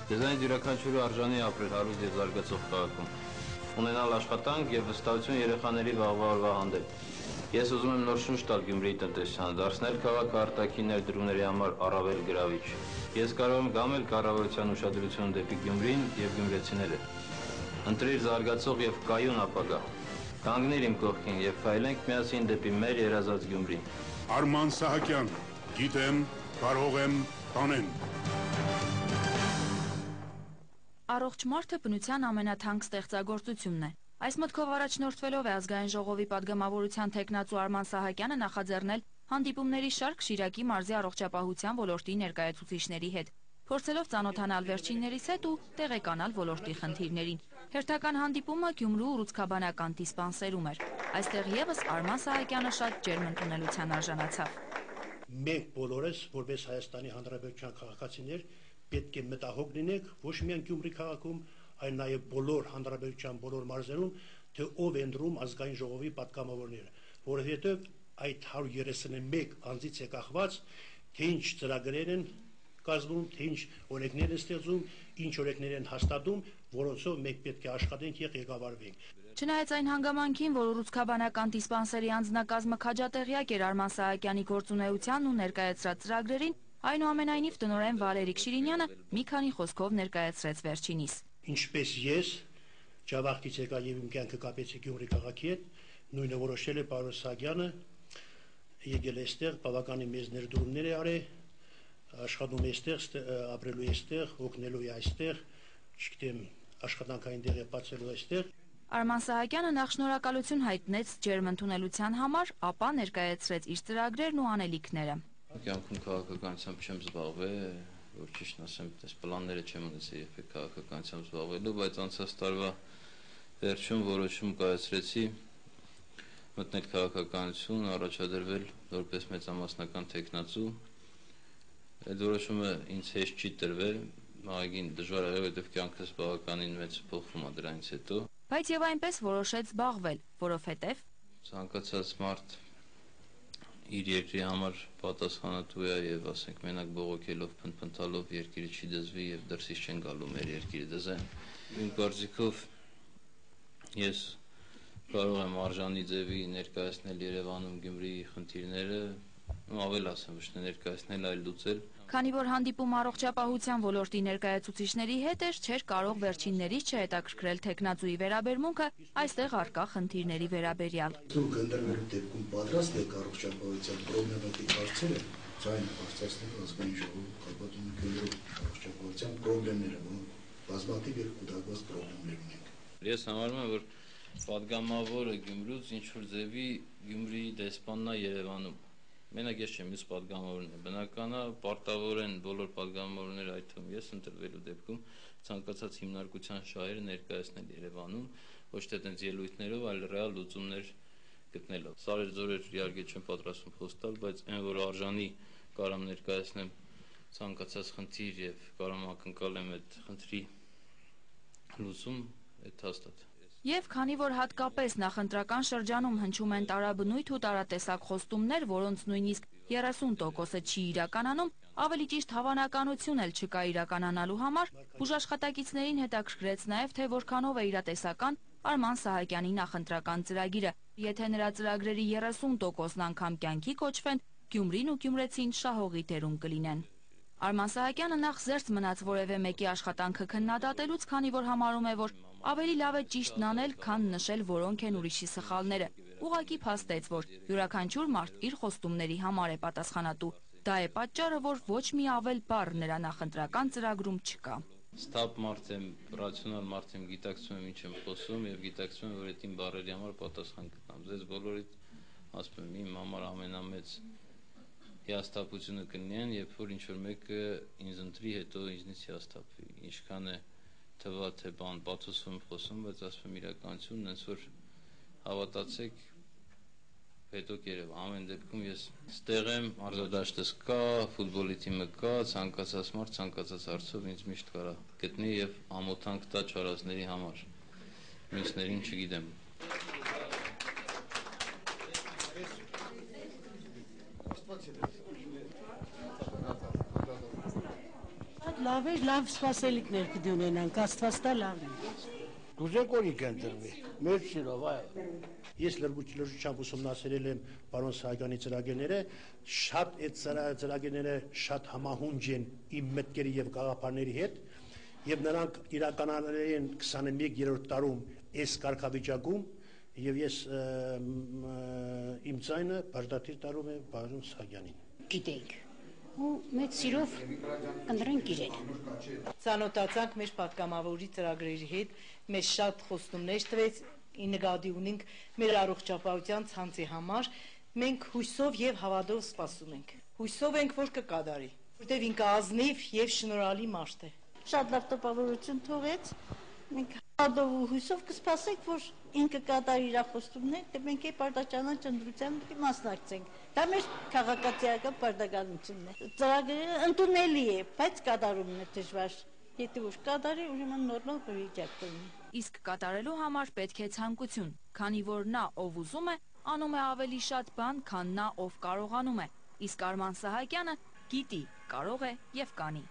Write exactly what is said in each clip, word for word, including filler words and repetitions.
Ձեզանից յուրաքանչյուրը արժանի է ապրել հարուստ և զարգացող քաղաքում, ունենալ աշխատանք և վստահություն երեխաների վաղվա օրվա հանդեպ։ Ես ուզում եմ նոր շունչ տալ Գյումրիի տնտեսությանը, դարձնել քաղաքը արտաքին ներդրումների համար առավել գրավիչ։ Ես կարող եմ գամել կառավարության ուշադրությունը դեպի Գյումրին և գյումրեցիները։ Ընտրիր զարգացող և կայուն ապագա։ Կանգնիր իմ կողքին և քայլենք միասին դեպի մեր երազած Գյումրին։ Արման Սահակյան, գիտեմ, կարող եմ, կանեմ։ Առողջ մարդը բնության ամենաթանկ ստեղծագործությունն է։ Այս մտքով առաջնորդվելով է ազգային ժողովի падգամավորության թեկնածու Արման Սահակյանը նախաձեռնել հանդիպումների շարք Շիրակի մարզի առողջապահության ոլորտի ներկայացուցիչների հետ, փորձելով ծանոթանալ վերջիններից հետ ու տեղեկանալ ոլորտի խնդիրներին։ Հերթական հանդիպումը Գյումրու ուռուցքաբանական դիսպանսերում էր։ Այստեղ եւս Արման Սահակյանը շատ ջերմ ընդունելության արժանացավ։ Մենք բոլորս, որպես Հայաստանի Հանրապետության քաղաքացիներ, պետք է մտահոգ լինենք ոչ միայն Գյումրի քաղաքում, այլ նաև բոլոր հանրապետության բոլոր մարզերում, թե ով է ընտրում ազգային ժողովի պատգամավորները, որովհետև այդ հարյուր երեսունմեկ անձից է կախված, թե ինչ ծրագրեր են կազմում, թե ինչ օրենքներ են ստեղծում, ինչ օրենքներ են հաստատում, որոնցով մենք պետք է աշխատենք եւ ղեկավարվենք։ Չնայած այն հանգամանքին, որ ուռուցքաբանական դիսպանսերի անձնակազմը քաջատեղյակ էր Արման Սահակյանի գործունեությանն ու ներկայացրած ծրագրերին, այնուամենայնիվ տնօրեն Վալերիկ Շիրինյանը մի քանի խոսքով ներկայացրեց վերջինիս։ Ինչպես ես Ջավախտից եկա եւ իմ կյանքը կապեցի Գյումրի քաղաքի հետ, նույնը որոշել է պարոն Սահակյանը, եկել է այստեղ, բավականին մեծ ներդրումներ է արել, աշխատում է այստեղ, ապրելու է այստեղ, օգնելու է այստեղ, չգիտեմ, աշխատանքային դեր է բացելու այստեղ։ Արման Սահակյանը նախ շնորհակալություն հայտնեց ջերմ ընդունելության համար, ապա ներկայացրեց իր ծրագրերն ու անելիքները։ Կյանքում քաղաքականությամբ չեմ զբաղվել, որ ճիշտն ասեմ, այս պլանները չեմ ունեցել երբեք քաղաքականությամբ զբաղվելու, բայց անցած տարվա վերջում որոշում կայացրեցի մտնել քաղաքականություն, առաջադրվել որպես մեծամասնական թեկնածու։ Այդ որոշումը ինձ հեշտ չի տրվել, աղագին դժվար է, որովհետև կյանքս բավականին մեծ փոխվում է դրանից հետո։ Բայց եւ այնպես որոշեց զբաղվել, որովհետեւ ցանկացած մարդ իր երկրի համար պատասխանատու է եւ ասենք մենակ բողոքելով, փնփնթալով երկիրը չի դզվի եւ դրսից չեն գալու մեր երկիրը դզեն։ Իմ կարծիքով ես կարող եմ արժանի ձևի ներկայացնել Երևանում Գյումրիի խնդիրները, ավել ասեմ, ոչ թե ներկայացնել, այլ լուծել։ Քանի որ հանդիպումը առողջապահության ոլորտի ներկայացուցիչների հետ էր, չէր կարող վերջիններից չհետաքրքրել թեկնածուի վերաբերմունքը այստեղ առկա խնդիրների վերաբերյալ։ Դուք ընդրվելու դեպքում պատրաստ եք առողջապահության պրոբլեմատիկ հարցերը, ձայն բարձրացնելու ազգային ժողովի կապատում Գյումրու առողջապահության պրոբլեմները, որոնք բազմաթիվ եւ կուտակված պրոբլեմներ ունենք։ Ես համարում եմ, որ պատգամավորը Գյումրուց ինչ որ ձևի Գյումրիի դեսպանն է Երևանում։ Մենակ ես չեմ, մյուս պատգամավորն է։ Բնական է, պարտավոր են բոլոր պատգամավորները, այդ թվում ես ընտրվելու դեպքում ցանկացած հիմնարկության շահերը ներկայացնել Երևանում, ոչ թե այդպես ելույթներով, այլ ռեալ լուծումներ գտնելով։ Սարեր ձորեր իհարկե չեմ պատրաստվում խոստալ, բայց այն որ արժանի կարամ ներկայացնեմ ցանկացած խնդիր եւ կարամ ակնկալեմ այդ խնդրի լուծում, այդ հաստատ։ Եվ քանի որ հատկապես նախընտրական շրջանում հնչում են տարաբնույթ ու տարատեսակ խոստումներ, որոնց նույնիսկ երեսուն տոկոսը չի իրականանում, ավելի ճիշտ հավանականություն էլ չկա իրականանալու համար, բուժաշխատակիցներին հետաքրքրեց նաև, թե որքանով է իրատեսական Արման Սահակյանի նախընտրական ծրագիրը։ Եթե նրա ծրագրերի երեսուն տոկոսն անգամ կյանքի կոչվեն, Գյումրին ու գյումրեցին շահողի դերում կլինեն։ Արման Սահակյանը նախ զերծ մնաց որևէ մեկի աշխատանքը քննադատելուց, քանի որ համարում է, որ ավելի լավ է ճիշտն անել, քան նշել որոնք են ուրիշի սխալները։ Ուղղակի փաստեց, որ յուրաքանչյուր մարդ իր խոստումների համար է պատասխանատու։ Դա է պատճառը, որ ոչ մի ավել բառ նրա նախընտրական ծրագրում չկա։ Ստապ մարդ եմ, ռացիոնալ մարդ եմ, գիտակցում եմ ինչ եմ խոսում եւ գիտակցում եմ, որ այդ իմ բառերի համար պատասխան կտամ։ Ձեզ բոլորիդ ասում եմ, իմ համար ամենամեծ հիասթափությունը կլինեն, երբ որ ինչ-որ մեկը ինձ ընտրի, հետո ինձնից հիասթափվի, ինչքան է թվա թե բան պատասխանում խոսում, բայց ասում եմ իրականությունն, հենց որ հավատացեք, հետո կերև, ամեն դեպքում ես ստեղ եմ, մարզադաշտս կա, ֆուտբոլի թիմը կա, ցանկացած մարդ, ցանկացած հարցով ինձ միշտ կարա գտնի եւ ամոթանք տա չարածների համար, մյուսներին չգիտեմ։ լավ է, լավ սպասելիքներ կդունենանք, Աստված տա լավն է։ Կուզենք օրինք ընտրվի, մեր սիրով, այո։ Ես լրջությամբ ուսումնասիրել եմ պարոն Սահակյանի ծրագրերը, շատ այդ ծրագրերը շատ համահունջ են իմ մտքերի եւ գաղափարների հետ, եւ նրանք իրականացել են քսաներորդ տարում այս կարգավիճակում, եւ ես իմ ձայնը բաժդատիր տարում եմ պարոն Սահակյանին։ Գիտենք ու մեծ սիրով կընտրենք իրեն։ Ծանոթացանք մեր պատգամավորի ծրագրերի հետ, մեզ շատ խոստումներ տվեց, ի նկատի ունենք մեր առողջապահության ցանցի համար, մենք հույսով եւ հավատով սպասում ենք։ Հույսով ենք, որ կկատարի, որտեղ ինքը ազնիվ եւ շնորհալի մարդ է։ Շատ լավ տպավորություն թողեց, մենք հավատով ու հույսով կսպասենք, որ ինքը կատարի իր խոստումները, դե մենք այդ պարտաճանաչ ընտրության մասնակցենք։ Դա մեր քաղաքացիական պարտականությունն է։ Ծրագրերը ընդունելի է, բայց կատարումն է դժվար։ Եթե ոչ կատարի, ուրեմն նորմալ վիճակ կլինի։ Իսկ կատարելու համար պետք է ցանկություն, քանի որ նա, ով ուզում է, անում է ավելի շատ բան, քան նա, ով կարողանում է։ Իսկ Արման Սահակյանը գիտի, կարող է եւ կանի։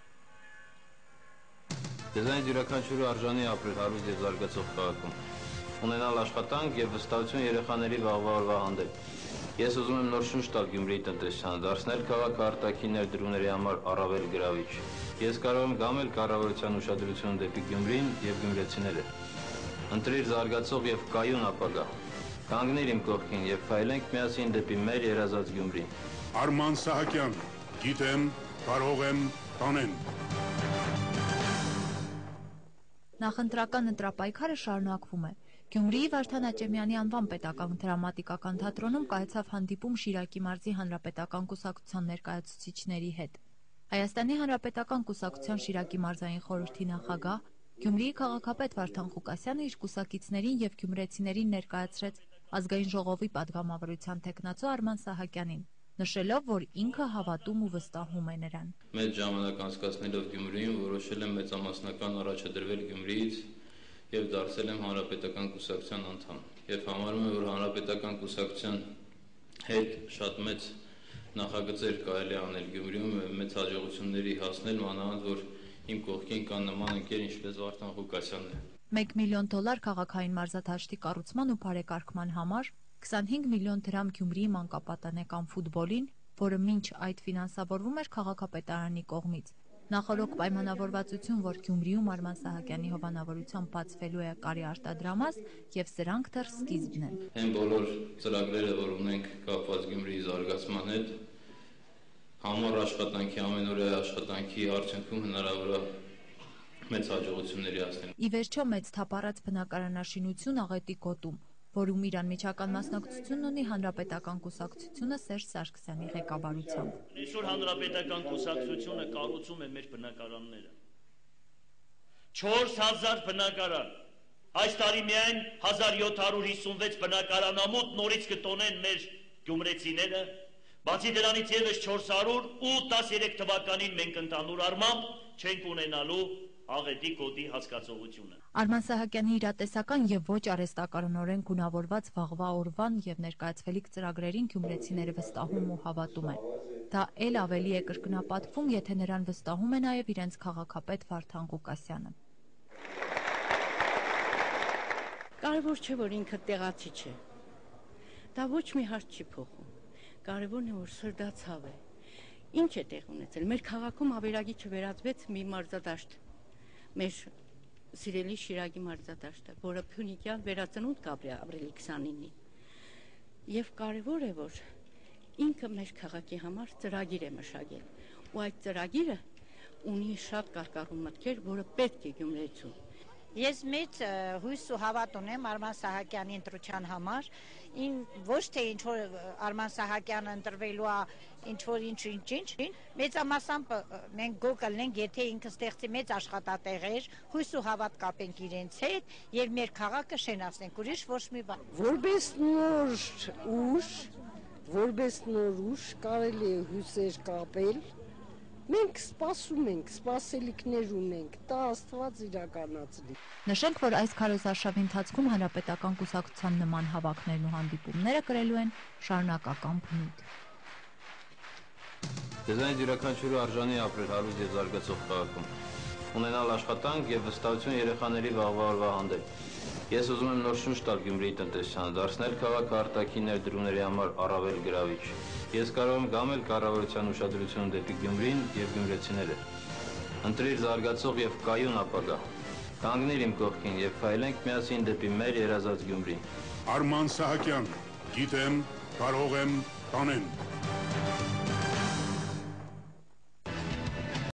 Դեզայն յուրաքանչյուրը արժանի ապրել հարուստ եւ զարգացող քաղաքում, ունենալ աշխատանք եւ վստահություն երեխաների վաղվա օրվա հանդեպ։ Ես ուզում եմ նոր շունչ տալ Գյումրիի տնտեսությանը, դարձնել քաղաքը արտաքին ներդրումների համար առավել գրավիչ։ Ես կարող եմ գամել կառավարության ուշադրությունը դեպի Գյումրին եւ գյումրեցիները։ Ընտրիր զարգացող եւ կայուն ապագա։ Կանգնիր իմ կողքին եւ փայլենք միասին դեպի մեր երազած Գյումրին։ Արման Սահակյան, գիտեմ, կարող եմ, տանեմ։ Նախընտրական ընտրապայքարը շարունակվում է։ Գյումրիի Վարդան Աճեմյանի անվան պետական դրամատիկական թատրոնում կայացավ հանդիպում Շիրակի մարզի հանրապետական կուսակցության ներկայացուցիչների հետ։ Հայաստանի հանրապետական կուսակցության Շիրակի մարզային խորհրդի նախագահ, Գյումրիի քաղաքապետ Վարդան Ղուկասյանը իր կուսակիցներին եւ գյումրեցիներին ներկայացրեց ազգային ժողովի падգամավորության տեխնացու Արման Սահակյանին, նշելով, որ ինքը հավատում ու վստահում է նրան։ Մեծ ժամանակ անցկացնելով Գյումրիում որոշել եմ մեծամասնական առաջադրվել Գյումրիից եւ դարձել եմ հանրապետական կուսակցության անդամ։ Եվ համարում եմ, որ հանրապետական կուսակցության հետ շատ մեծ նախագծեր կարելի անել Գյումրիում, մեծ հաջողությունների հասնել, մանավանդ որ իմ կողքին կան նման ընկեր, ինչպես Վարդան Ղուկասյանն է։ մեկ միլիոն դոլար քաղաքային մարզադաշտի կառուցման ու բարեկարգման համար, քսանհինգ միլիոն դրամ Գյումրիի մանկապատանեկան ֆուտբոլին, որը մինչ այդ ֆինանսավորվում էր քաղաքապետարանի կողմից։ Նախորոք պայմանավորվածություն, որ Գյումրիում Արման Սահակյանի հովանավորությամբ բացվելու է կարի արտադրամաս, եւ սրանք դեռ սկիզբն են։ Այն բոլոր ծրագրերը, որ ունենք կապված Գյումրիի զարգացման հետ, համառ աշխատանքի, ամենօրյա աշխատանքի արդյունքում հնարավոր է մեծ հաջողությունների հասնել։ Ի վերջո մեծ թափառած բնակարանաշինություն Աղետի գոտում, որում իր անմիջական մասնակցությունն ունի հանրապետական կուսակցությունը Սերժ Սարգսյանի ղեկավարությամբ։ Այսօր հանրապետական կուսակցությունը կառուցում է մեր բնակարանները։ չորս հազար բնակարան։ Այս տարի միայն հազար յոթ հարյուր հիսունվեց բնակարանամուտ նորից կտոնեն մեր գյումրեցիները։ Բացի դրանից եւս չորս հարյուր ու տասներեք թվականին մենք ընդհանուր առմամբ չենք ունենալու Աղետի գոտի հասկացողությունը։ Արման Սահակյանի իրատեսական եւ ոչ արհեստականորեն գունավորված վաղվա օրվան եւ ներկայացվելիք ծրագրերին գյումրեցիները վստահում ու հավատում են։ Դա էլ ավելի է կրկնապատկվում, եթե նրան վստահում է նաեւ իրենց քաղաքապետ Վարդան Ղուկասյանը։ Կարևոր չէ, որ ինքը տեղացի չէ։ Դա ոչ մի հարց չի փոխում։ Կարևորն է, որ սրդացավ է։ Ինչ է տեղ ունեցել։ Մեր քաղաքում ավերագի չվերածվեց մի մարզադաշտ։ Մեր սիրելի Շիրակի մարզադաշտը, որը Փյունիկյան վերածնունդ կապրի ապրիլի քսանինին։ Եվ կարևոր է, որ ինքը մեր քաղաքի համար ծրագիր է մշակել, ու այդ ծրագիրը ունի շատ կարկառուն մտքեր, որը պետք է Գյումրիցու։ Ես մեծ հույս ու հավատ ունեմ Արման Սահակյանի ընտրության համար, ոչ թե ինչ որ Արման Սահակյանը ընտրվելու է ինչ որ ինչ ինչ ինչ, մեծամասամբ մենք գոհ կլինենք, եթե ինքը ստեղծի մեծ աշխատատեղեր, հույս ու հավատ կապենք իրենց հետ եւ մեր քաղաքը շենացնենք, ուրիշ ոչ մի բան։ Որպես նոր ուժ, որպես նոր ուժ կարելի է հույսեր կապել։ Մենք սպասում ենք, սպասելիքներ ունենք, դա Աստված իրականացնի։ Նշենք, որ այս քարոզարշավի ընթացքում հանրապետական կուսակցության նման հավաքներն ու հանդիպումները կրելու են շարունակական բնույթ։ Դեզանից յուրաքանչյուրը արժանի ապրել հարուստ եւ զարգացող քաղաքում, ունենալ աշխատանք եւ վստահություն երեխաների վաղվա օրվա հանդեպ։ Ես ուզում եմ նոր շունչ տալ Գյումրիի տնտեսությանը, դարձնել քաղաքը արտաքին ներդրումների համար առավել գրավիչ։ Ես կարող եմ գամել կառավարության ուշադրությունը դեպի Գյումրին եւ գյումրեցիները։ Ընտրիր զարգացող եւ կայուն ապագա։ Կանգնիր իմ կողքին եւ փայլենք միասին դեպի մեր երազած Գյումրին։ Արման Սահակյան, գիտեմ, կարող եմ, տանեմ։